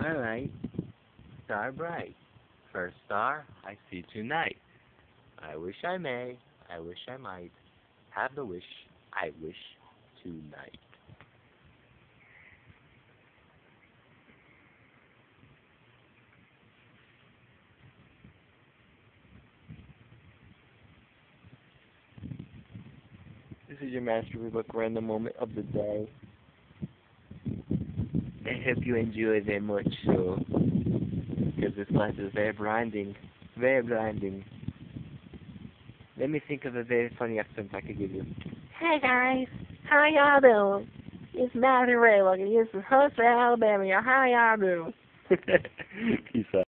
twilight, star bright. First star I see tonight. I wish I may, I wish I might, have the wish I wish tonight. This is your Master Book Random Moment of the Day. I hope you enjoy very much so, because this class is very blinding, very blinding. Let me think of a very funny accent I could give you. Hey guys, how y'all doing? It's Matthew Ray, this is Huntsville, Alabama. How y'all doing? Peace out.